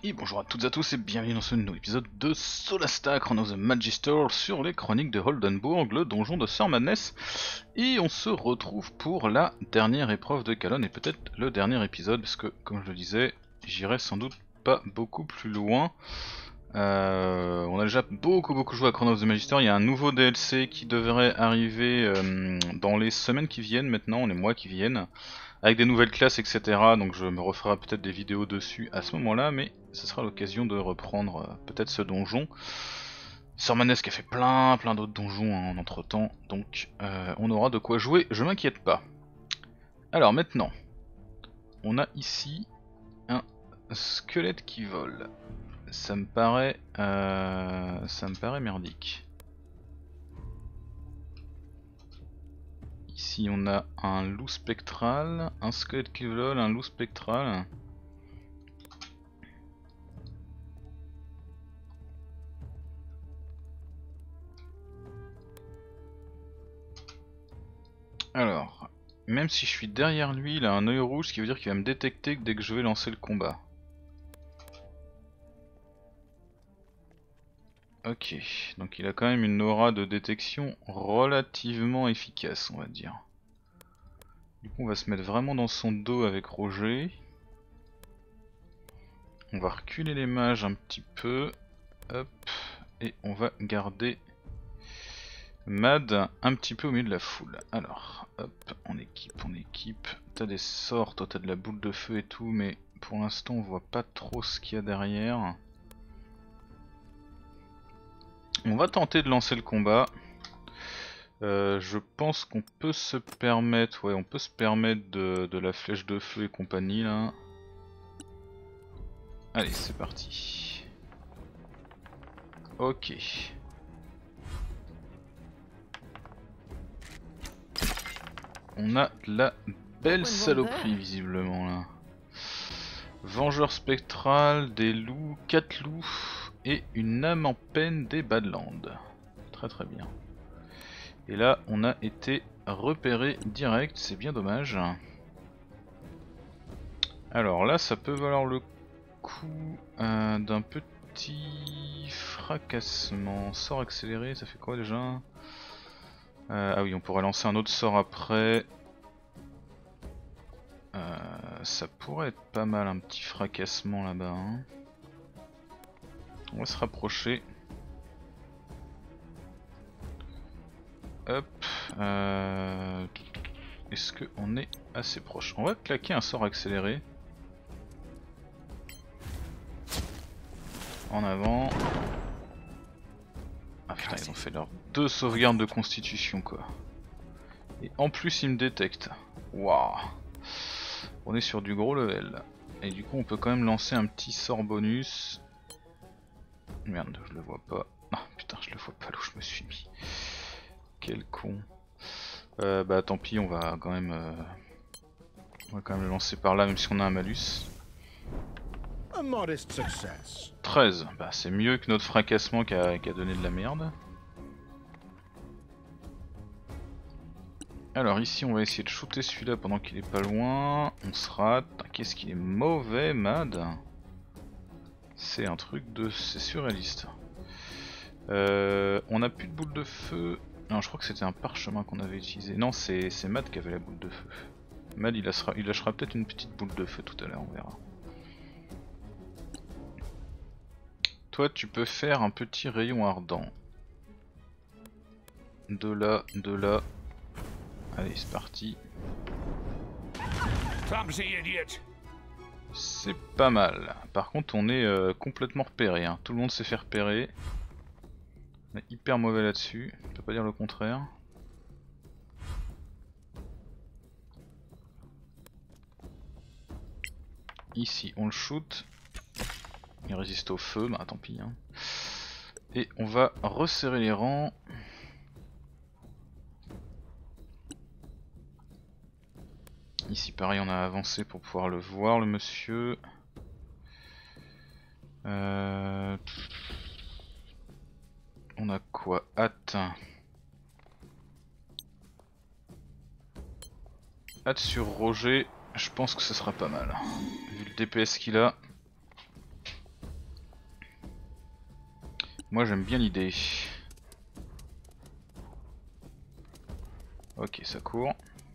Et bonjour à toutes et à tous et bienvenue dans ce nouveau épisode de Solasta, Chrono of the Magister sur les chroniques de Oldenburg, le donjon de Sir Madness. Et on se retrouve pour la dernière épreuve de Kalon et peut-être le dernier épisode parce que, comme je le disais, j'irai sans doute pas beaucoup plus loin. On a déjà beaucoup joué à Chrono of the Magister. Il y a un nouveau DLC qui devrait arriver dans les semaines qui viennent maintenant, les mois qui viennent, avec des nouvelles classes, etc. Donc je me referai peut-être des vidéos dessus à ce moment-là, mais ce sera l'occasion de reprendre peut-être ce donjon. Sir Madness qui a fait plein d'autres donjons en entre-temps, donc on aura de quoi jouer, je m'inquiète pas. Alors maintenant, on a ici un squelette qui vole. Ça me paraît merdique. Ici on a un loup spectral, un squelette qui vole, un loup spectral. Alors, même si je suis derrière lui, il a un œil rouge, ce qui veut dire qu'il va me détecter dès que je vais lancer le combat. Ok, donc il a quand même une aura de détection relativement efficace, on va dire. Du coup on va se mettre vraiment dans son dos avec Roger. On va reculer les mages un petit peu. Hop, et on va garder Mad un petit peu au milieu de la foule. Alors, hop, on équipe. T'as des sorts, toi t'as de la boule de feu et tout, mais pour l'instant on voit pas trop ce qu'il y a derrière. On va tenter de lancer le combat. Je pense qu'on peut se permettre, ouais, on peut se permettre de la flèche de feu et compagnie là. Allez, c'est parti. Ok. On a de la belle saloperie visiblement là. Vengeur spectral, des loups, 4 loups et une âme en peine des Badlands. Très bien. Et là on a été repéré direct, c'est bien dommage. Alors là ça peut valoir le coup d'un petit fracassement. Sort accéléré, ça fait quoi déjà? Ah oui, on pourrait lancer un autre sort après. Ça pourrait être pas mal un petit fracassement là-bas. Hein. On va se rapprocher. Hop. Est-ce qu'on est assez proche? On va claquer un sort accéléré. En avant. Ah putain, ils ont fait leurs 2 sauvegardes de constitution quoi. Et en plus ils me détectent. Waouh. On est sur du gros level. Et du coup on peut quand même lancer un petit sort bonus. Merde, je le vois pas. Ah putain, je le vois pas là où je me suis mis. Quel con. Bah tant pis, on va quand même le lancer par là même si on a un malus. 13, bah c'est mieux que notre fracassement qui a donné de la merde. Alors ici on va essayer de shooter celui-là pendant qu'il est pas loin. On se rate. Qu'est-ce qu'il est mauvais, Mad. C'est un truc de... c'est surréaliste. On a plus de boule de feu. Non, je crois que c'était un parchemin qu'on avait utilisé. Non, c'est Mad qui avait la boule de feu. Mad il lâchera peut-être une petite boule de feu tout à l'heure, on verra. Toi tu peux faire un petit rayon ardent. De là. Allez, c'est parti. C'est pas mal. Par contre, on est complètement repéré. Hein. Tout le monde s'est fait repérer. On est hyper mauvais là-dessus. On peut pas dire le contraire. Ici, on le shoot. Il résiste au feu, bah tant pis. Hein. Et on va resserrer les rangs. Ici pareil on a avancé pour pouvoir le voir le monsieur. On a quoi? Hâte. Hâte sur Roger, je pense que ce sera pas mal. Vu le DPS qu'il a. Moi j'aime bien l'idée. Ok, ça court.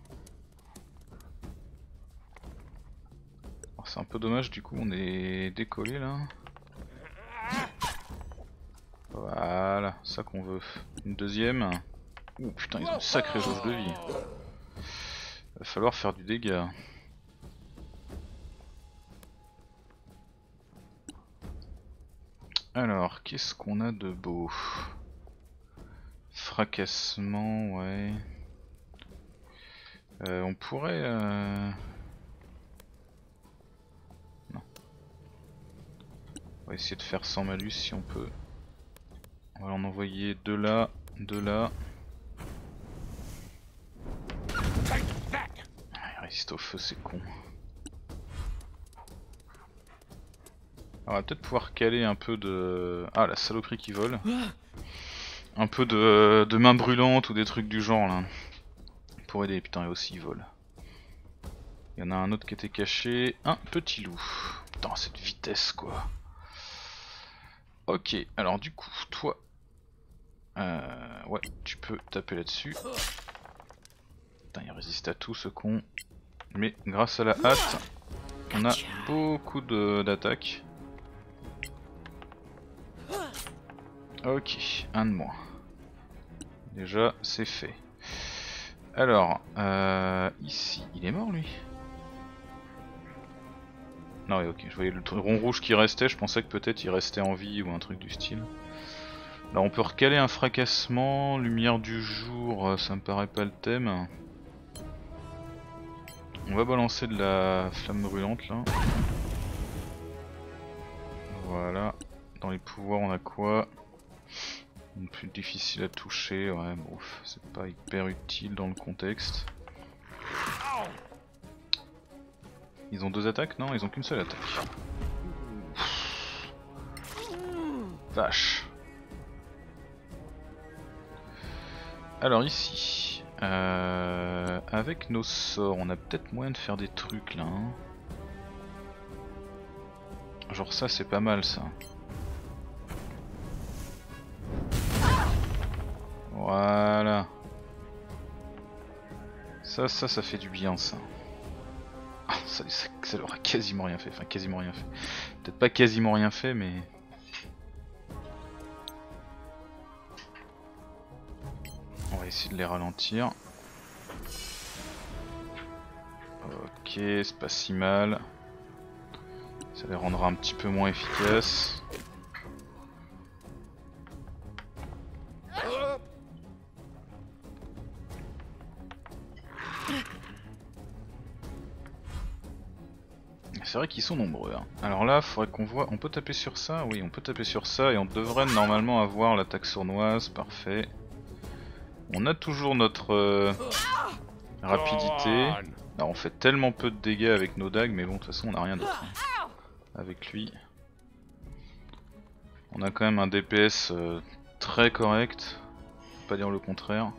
C'est un peu dommage, du coup on est décollé là. Voilà, ça qu'on veut. Une deuxième. Ouh putain, ils ont une sacrée jauge de vie. Va falloir faire du dégât. Alors, qu'est-ce qu'on a de beau? Fracassement, ouais. On pourrait... Non. On va essayer de faire sans malus si on peut. On va en envoyer deux là, deux là. Ah, il résiste au feu, c'est con. On va peut-être pouvoir caler un peu de... Ah, la saloperie qui vole. Un peu de main brûlante ou des trucs du genre là. Pour aider, putain, et aussi il vole. Il y en a un autre qui était caché. Un petit loup. Putain, cette vitesse quoi. Ok, alors du coup, toi... ouais, tu peux taper là-dessus. Putain, il résiste à tout ce con. Mais grâce à la hâte, on a beaucoup d'attaques. Ok, un de moins. Déjà, c'est fait. Alors, ici, il est mort lui? Non, oui, ok, je voyais le rond rouge qui restait, je pensais que peut-être il restait en vie ou un truc du style. Alors on peut recaler un fracassement, lumière du jour, ça me paraît pas le thème. On va balancer de la flamme brûlante là. Voilà, dans les pouvoirs on a quoi? Plus difficile à toucher, ouais bon, c'est pas hyper utile dans le contexte. Ils ont deux attaques? Non, ils ont qu'une seule attaque. Vache. Alors ici, avec nos sorts, on a peut-être moyen de faire des trucs là. Hein. Genre ça c'est pas mal ça. Voilà. Ça fait du bien ça. Ah, ça leur a quasiment rien fait, enfin quasiment rien fait. Peut-être pas quasiment rien fait mais... On va essayer de les ralentir. Ok, c'est pas si mal. Ça les rendra un petit peu moins efficaces. C'est vrai qu'ils sont nombreux. Hein. Alors là, faudrait qu'on voit. On peut taper sur ça? Oui, on peut taper sur ça et on devrait normalement avoir l'attaque sournoise. Parfait. On a toujours notre rapidité. Alors on fait tellement peu de dégâts avec nos dagues, mais bon, de toute façon, on n'a rien d'autre. Hein. Avec lui. On a quand même un DPS très correct. Faut pas dire le contraire.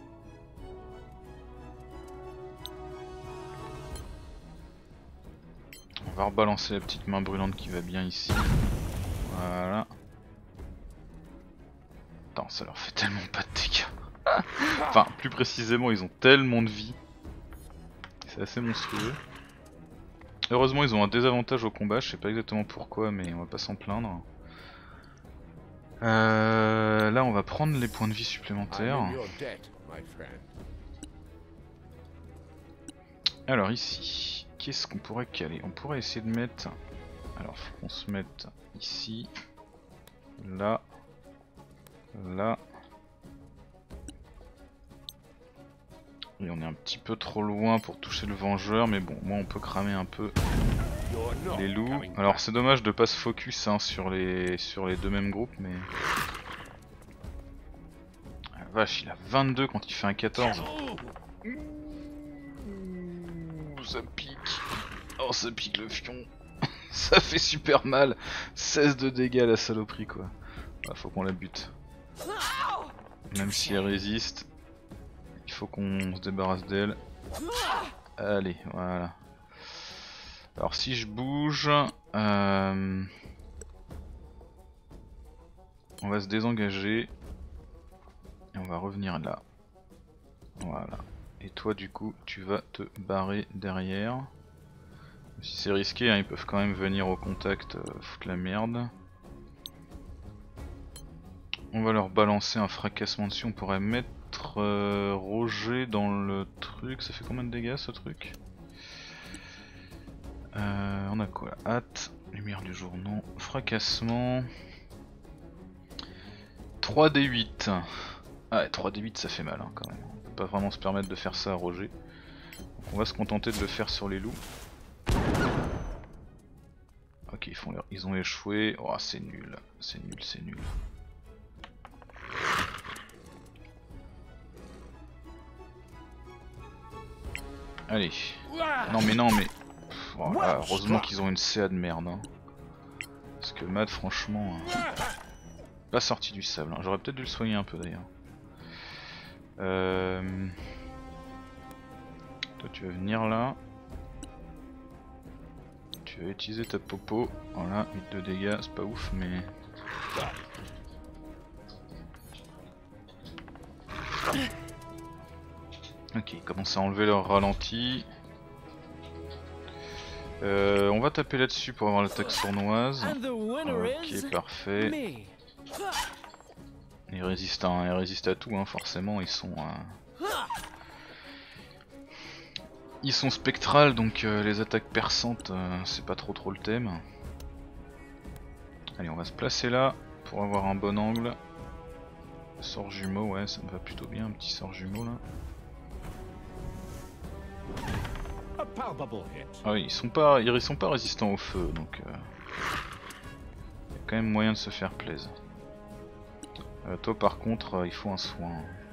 On va rebalancer la petite main brûlante qui va bien ici. Voilà. Attends, ça leur fait tellement pas de dégâts. Enfin, plus précisément, ils ont tellement de vie. C'est assez monstrueux. Heureusement, ils ont un désavantage au combat, je sais pas exactement pourquoi, mais on va pas s'en plaindre. Là, on va prendre les points de vie supplémentaires. Alors ici, qu'est-ce qu'on pourrait caler? On pourrait essayer de mettre... Alors, faut qu'on se mette ici, là, là. Et on est un petit peu trop loin pour toucher le vengeur, mais bon, moi on peut cramer un peu les loups. Alors c'est dommage de pas se focus hein, sur les deux mêmes groupes, mais... Ah, la vache, il a 22 quand il fait un 14. Ouh, ça pique. Oh, ça pique le fion. Ça fait super mal. 16 de dégâts la saloperie quoi. Ah, faut qu'on la bute. Même si elle résiste. Il faut qu'on se débarrasse d'elle. Allez, voilà. Alors si je bouge... On On va se désengager. Et on va revenir là. Voilà. Et toi du coup tu vas te barrer derrière. Même si c'est risqué, hein, ils peuvent quand même venir au contact foutre la merde. On va leur balancer un fracassement dessus, on pourrait mettre Roger dans le truc. Ça fait combien de dégâts ce truc? On a quoi là? Hâte, lumière du jour, non. Fracassement. 3d8. Ah ouais, 3d8 ça fait mal hein, quand même. On peut pas vraiment se permettre de faire ça à Roger. Donc on va se contenter de le faire sur les loups. Ok, ils ont échoué. Oh c'est nul, c'est nul, c'est nul. Allez. Non mais... Voilà, heureusement qu'ils ont une CA de merde. Hein. Parce que Mad franchement... pas sorti du sable. Hein. J'aurais peut-être dû le soigner un peu d'ailleurs. Toi tu vas venir là. Tu vas utiliser ta popo. Voilà, 8 de dégâts, c'est pas ouf mais... Ok, ils commencent à enlever leur ralenti. On va taper là-dessus pour avoir l'attaque sournoise. Ok, parfait. Ils résistent à tout, hein, forcément, ils sont spectrales, donc les attaques perçantes, c'est pas trop le thème. Allez, on va se placer là pour avoir un bon angle. Sort jumeau, ouais, ça me va plutôt bien, un petit sort jumeau là. Ah oui, ils sont pas résistants au feu, donc y a quand même moyen de se faire plaisir. Toi par contre, il faut un soin.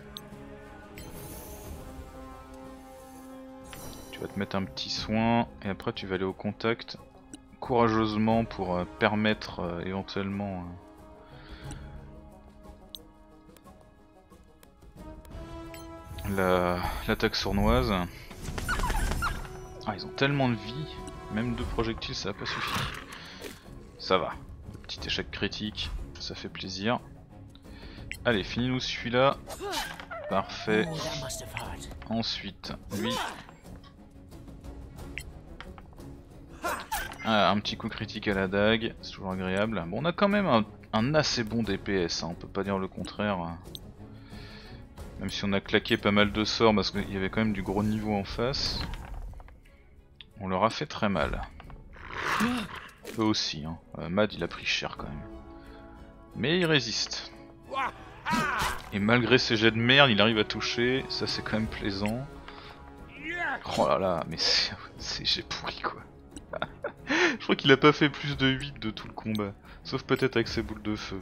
Tu vas te mettre un petit soin et après tu vas aller au contact courageusement pour permettre éventuellement l'attaque sournoise. Ah, ils ont tellement de vie, même 2 projectiles ça a pas suffi. Ça va, petit échec critique, ça fait plaisir. Allez, finis-nous celui-là. Parfait. Ensuite, lui. Ah, un petit coup critique à la dague, c'est toujours agréable. Bon, on a quand même un assez bon DPS, hein, on peut pas dire le contraire. Même si on a claqué pas mal de sorts parce qu'il y avait quand même du gros niveau en face. On leur a fait très mal. Eux aussi, hein. Mad il a pris cher quand même. Mais il résiste. Et malgré ses jets de merde, il arrive à toucher, ça c'est quand même plaisant. Oh là là, mais c'est jet pourri quoi. Je crois qu'il a pas fait plus de 8 de tout le combat. Sauf peut-être avec ses boules de feu.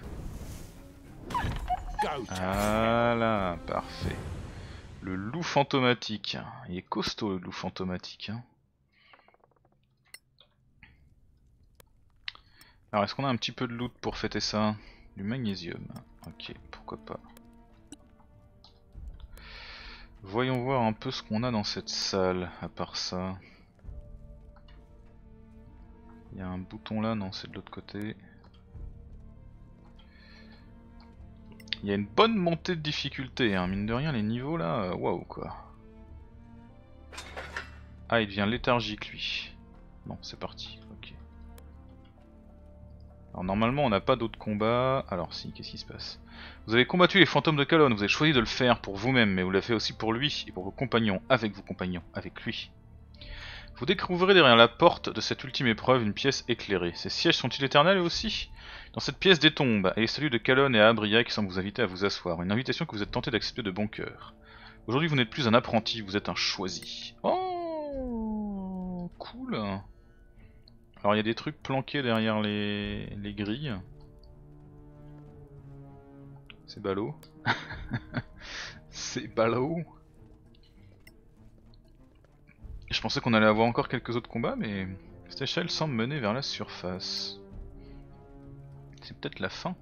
Voilà, parfait. Le loup fantomatique. Il est costaud le loup fantomatique. Hein. Alors est-ce qu'on a un petit peu de loot pour fêter ça? Du magnésium. Ok, pourquoi pas. Voyons voir un peu ce qu'on a dans cette salle, à part ça. Il y a un bouton là, non c'est de l'autre côté. Il y a une bonne montée de difficulté, hein. Mine de rien les niveaux là, waouh quoi. Ah il devient léthargique lui. Bon c'est parti, ok. Alors normalement on n'a pas d'autres combats, alors si, qu'est-ce qui se passe? Vous avez combattu les fantômes de Calonne, vous avez choisi de le faire pour vous-même, mais vous l'avez fait aussi pour lui et pour vos compagnons, avec lui. Vous découvrirez derrière la porte de cette ultime épreuve une pièce éclairée. Ces sièges sont-ils éternels aussi? Dans cette pièce des tombes, et les saluts de Calonne et Abria qui semblent vous inviter à vous asseoir, une invitation que vous êtes tenté d'accepter de bon cœur. Aujourd'hui vous n'êtes plus un apprenti, vous êtes un choisi. Oh, cool. Alors il y a des trucs planqués derrière les grilles. C'est ballot. C'est ballot. Je pensais qu'on allait avoir encore quelques autres combats, mais cette échelle semble mener vers la surface. C'est peut-être la fin.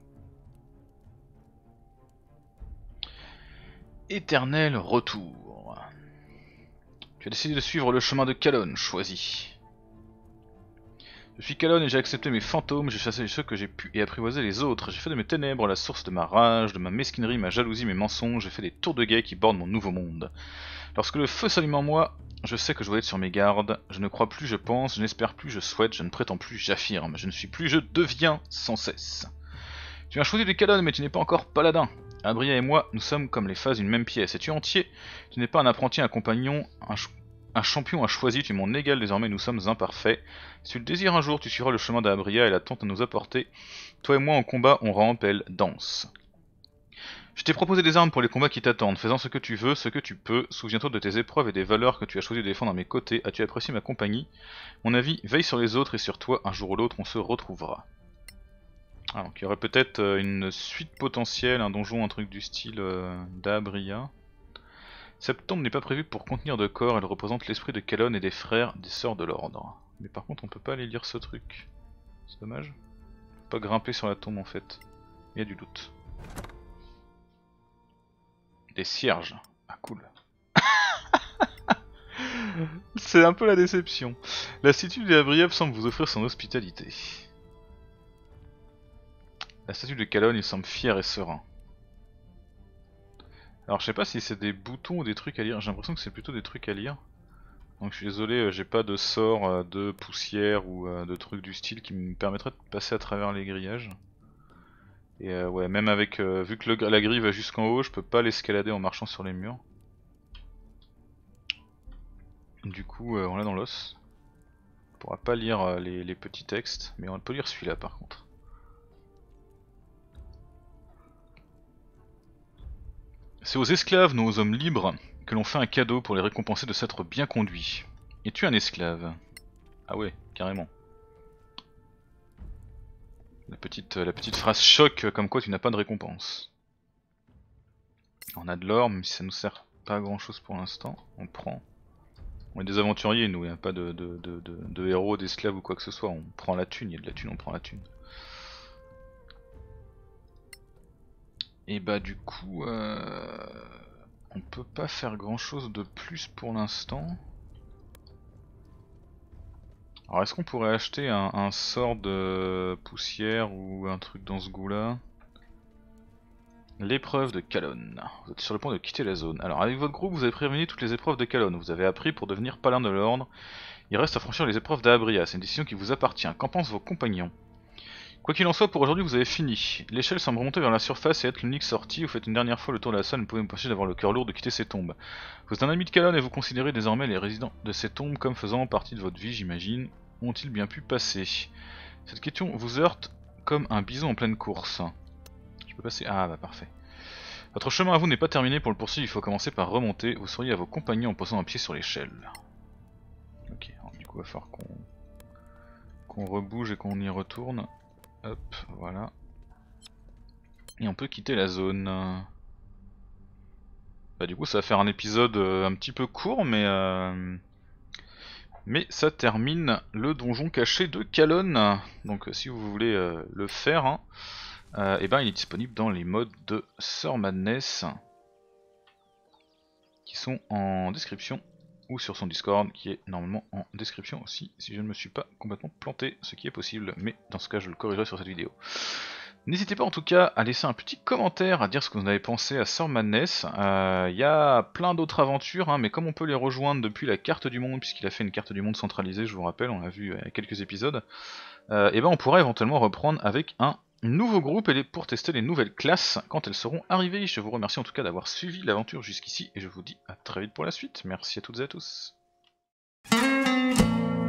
Éternel retour. Tu as décidé de suivre le chemin de Calonne, choisi. Je suis Calonne et j'ai accepté mes fantômes, j'ai chassé ceux que j'ai pu et apprivoisé les autres. J'ai fait de mes ténèbres la source de ma rage, de ma mesquinerie, ma jalousie, mes mensonges, j'ai fait des tours de guet qui bordent mon nouveau monde. Lorsque le feu s'allume en moi, je sais que je dois être sur mes gardes. Je ne crois plus, je pense, je n'espère plus, je souhaite, je ne prétends plus, j'affirme. Je ne suis plus, je deviens sans cesse. Tu as choisi les Calonnes mais tu n'es pas encore paladin. Abria et moi, nous sommes comme les phases d'une même pièce. Es-tu entier? Tu n'es pas un apprenti, un compagnon, un champion a choisi, tu es mon égal désormais, nous sommes imparfaits. Si tu le désires un jour, tu suivras le chemin d'Abria et la tente à nous apporter. Toi et moi en combat, on rampe, elle danse. Je t'ai proposé des armes pour les combats qui t'attendent, faisant ce que tu veux, ce que tu peux. Souviens-toi de tes épreuves et des valeurs que tu as choisi de défendre à mes côtés. As-tu apprécié ma compagnie? Mon avis, veille sur les autres et sur toi, un jour ou l'autre on se retrouvera. Ah, donc il y aurait peut-être une suite potentielle, un donjon, un truc du style d'Abria. Septembre n'est pas prévu pour contenir de corps, elle représente l'esprit de Calonne et des frères, des sœurs de l'ordre. Mais par contre on peut pas aller lire ce truc. C'est dommage. On peut pas grimper sur la tombe en fait. Il y a du doute. Des cierges. Ah cool. C'est un peu la déception. La statue d'Abria semble vous offrir son hospitalité. La statue de Calonne il semble fier et serein. Alors je sais pas si c'est des boutons ou des trucs à lire, j'ai l'impression que c'est plutôt des trucs à lire. Donc je suis désolé, j'ai pas de sort de poussière ou de trucs du style qui me permettrait de passer à travers les grillages. Et ouais, même avec, vu que la grille va jusqu'en haut, je peux pas l'escalader en marchant sur les murs. Du coup, on l'a dans l'os. On pourra pas lire les petits textes, mais on peut lire celui-là par contre. C'est aux esclaves, non aux hommes libres, que l'on fait un cadeau pour les récompenser de s'être bien conduits. Es-tu un esclave? Ah ouais, carrément. La petite phrase choc comme quoi tu n'as pas de récompense. On a de l'or, même si ça nous sert pas à grand chose pour l'instant, on prend. On est des aventuriers nous, il n'y a pas de héros, d'esclaves ou quoi que ce soit, on prend la thune, il y a de la thune, on prend la thune. Et bah du coup, on peut pas faire grand chose de plus pour l'instant. Alors est-ce qu'on pourrait acheter un sort de poussière ou un truc dans ce goût là? L'épreuve de Calonne. Vous êtes sur le point de quitter la zone. Alors avec votre groupe vous avez prévenu toutes les épreuves de Calonne. Vous avez appris pour devenir paladin de l'ordre. Il reste à franchir les épreuves d'Abria, c'est une décision qui vous appartient. Qu'en pensent vos compagnons? Quoi qu'il en soit, pour aujourd'hui vous avez fini. L'échelle semble remonter vers la surface et être l'unique sortie. Vous faites une dernière fois le tour de la salle, ne pouvez m'empêcher d'avoir le cœur lourd de quitter ces tombes. Vous êtes un ami de Calonne et vous considérez désormais les résidents de ces tombes comme faisant partie de votre vie, j'imagine. Ont-ils bien pu passer? Cette question vous heurte comme un bison en pleine course. Je peux passer? Ah bah parfait. Votre chemin à vous n'est pas terminé, pour le poursuivre il faut commencer par remonter. Vous seriez à vos compagnons en posant un pied sur l'échelle. Ok, alors, du coup il va falloir qu'on rebouge et qu'on y retourne. Hop, voilà. Et on peut quitter la zone. Bah du coup ça va faire un épisode un petit peu court, mais ça termine le donjon caché de Calonne. Donc si vous voulez le faire, hein, et ben il est disponible dans les modes de Sir Madness qui sont en description ou sur son Discord qui est normalement en description aussi si je ne me suis pas complètement planté, ce qui est possible, mais dans ce cas je le corrigerai sur cette vidéo. N'hésitez pas en tout cas à laisser un petit commentaire, à dire ce que vous en avez pensé à Sir Madness. Il y a plein d'autres aventures, hein, mais comme on peut les rejoindre depuis la carte du monde, puisqu'il a fait une carte du monde centralisée, je vous rappelle, on l'a vu il y a quelques épisodes, et ben on pourra éventuellement reprendre avec un nouveau groupe pour tester les nouvelles classes quand elles seront arrivées. Je vous remercie en tout cas d'avoir suivi l'aventure jusqu'ici, et je vous dis à très vite pour la suite. Merci à toutes et à tous.